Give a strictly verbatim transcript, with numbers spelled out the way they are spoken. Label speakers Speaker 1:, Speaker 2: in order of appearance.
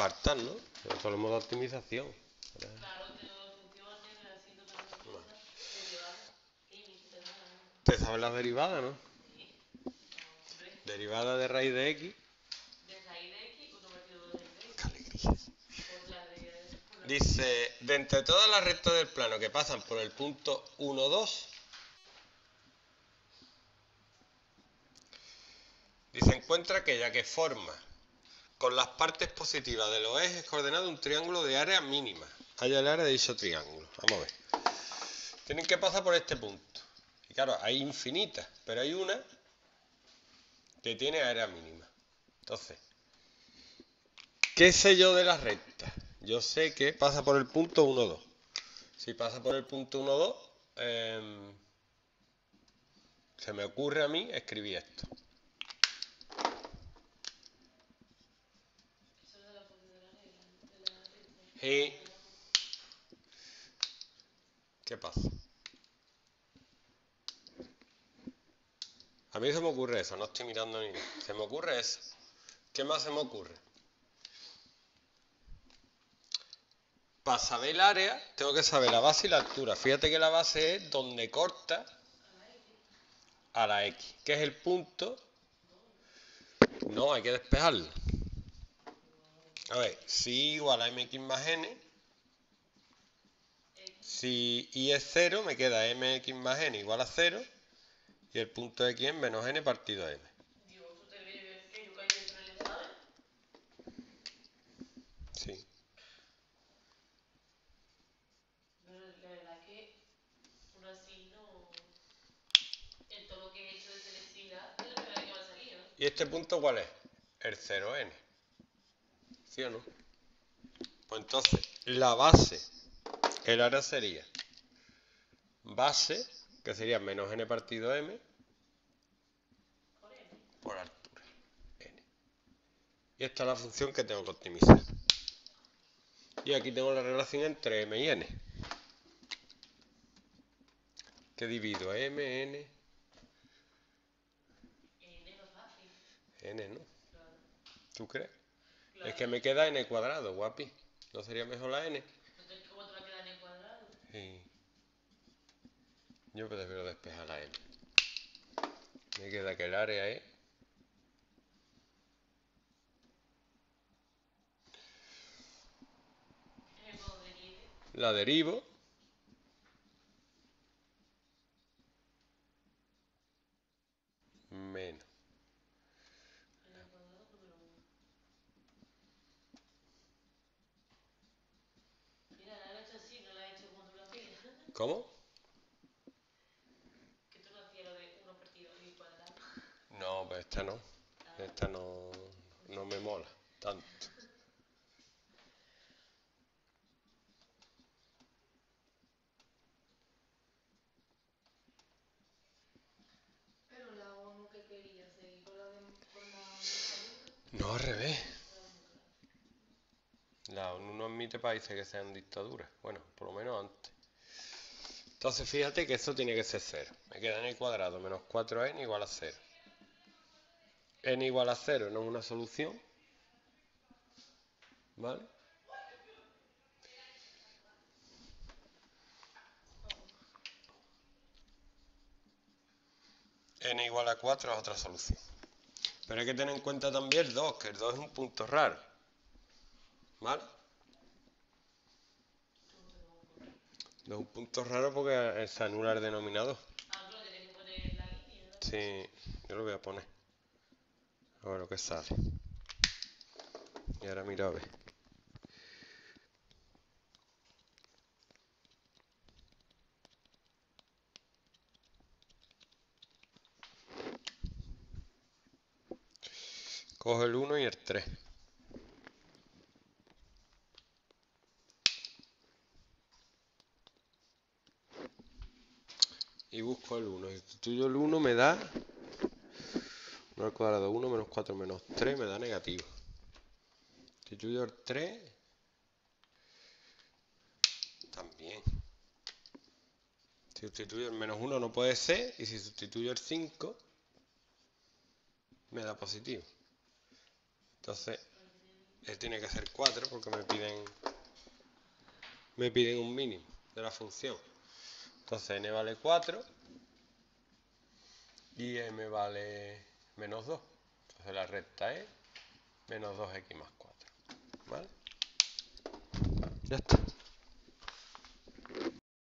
Speaker 1: faltan, ¿no? Eso es el modo de optimización.
Speaker 2: Claro, tengo dos funciones, las ciento treinta cosas, derivadas. ¿Qué inicio te da?
Speaker 1: Te sabes las derivadas, ¿no?
Speaker 2: Sí. Hombre.
Speaker 1: Derivada de raíz de x.
Speaker 2: De raíz de x, uno partido dos raíz de x.
Speaker 1: ¡Qué alegría!
Speaker 2: Por la de... por la
Speaker 1: Dice, de entre todas las rectas del plano que pasan por el punto uno, dos, dice, encuentra aquella que forma con las partes positivas de los ejes coordenados un triángulo de área mínima. Halla el área de dicho triángulo. Vamos a ver. Tienen que pasar por este punto. Y claro, hay infinitas, pero hay una que tiene área mínima. Entonces, ¿qué sé yo de las rectas? Yo sé que pasa por el punto uno, dos. Si pasa por el punto uno, dos, eh, se me ocurre a mí escribir esto.
Speaker 2: Eso es de la función de la regla, de la recta.
Speaker 1: ¿Y qué pasa? A mí se me ocurre eso, no estoy mirando ni nada. Se me ocurre eso. ¿Qué más se me ocurre? Para saber el área, tengo que saber la base y la altura. Fíjate que la base es donde corta a la X, que es el punto. No, hay que despejarlo. A ver, si igual a mx más n, si y es cero, me queda mx más n igual a cero, y el punto x es menos n partido m.
Speaker 2: Dios, ¿tú te crees que yo caí dentro del examen?
Speaker 1: Sí.
Speaker 2: Pero la verdad es que uno así no... En todo lo que he hecho de selectividad es la primera vez que me ha salido, ¿eh?
Speaker 1: ¿Y este punto cuál es? El cero n. ¿Sí o no? Pues entonces, la base, el área sería base, que sería menos n partido m,
Speaker 2: Por M.
Speaker 1: por altura, n. Y esta es la función que tengo que optimizar. Y aquí tengo la relación entre m y n. Que divido m, n,
Speaker 2: N no es fácil.
Speaker 1: n, ¿no?
Speaker 2: Claro.
Speaker 1: ¿Tú crees?
Speaker 2: Claro.
Speaker 1: Es que me queda n cuadrado, guapi. ¿No sería mejor la n?
Speaker 2: Entonces, ¿cómo te va a quedar en el cuadrado?
Speaker 1: Sí. Yo prefiero despejar la n. Me queda que el área es...
Speaker 2: En el modo de nieve.
Speaker 1: La derivo. Menos.
Speaker 2: En el cuadrado número uno. Mira, la he hecho así, no la he hecho como tú lo hacías.
Speaker 1: ¿Cómo?
Speaker 2: Que tú no hacías lo de uno partido y cuadrado.
Speaker 1: No, pues esta no. Esta no, no me mola tanto.
Speaker 2: Pero la ONU que quería seguir con la, de, con la dictadura.
Speaker 1: No, al revés.
Speaker 2: La democracia.
Speaker 1: La ONU no admite países que sean dictaduras. Bueno, por lo menos antes. Entonces fíjate que esto tiene que ser cero. Me queda n cuadrado menos cuatro n igual a cero. N igual a cero no es una solución. ¿Vale? N igual a cuatro es otra solución. Pero hay que tener en cuenta también el dos, que el dos es un punto raro. ¿Vale? dos es un punto raro porque se anula el denominador.
Speaker 2: Ah, tú lo tienes que poner en la línea, ¿no?
Speaker 1: Sí, yo lo voy a poner. A ver lo que sale. Y ahora mira a ver. Cojo el uno y el tres. Y busco el uno. Si sustituyo el uno me da... uno al cuadrado, uno menos cuatro menos tres me da negativo. Sustituyo el tres... también. Si sustituyo el menos uno no puede ser. Y si sustituyo el cinco... me da positivo. Entonces, eh, tiene que ser cuatro porque me piden me piden un mínimo de la función. Entonces n vale cuatro y m vale menos dos. Entonces la recta es menos dos x más cuatro. ¿Vale? Ya está.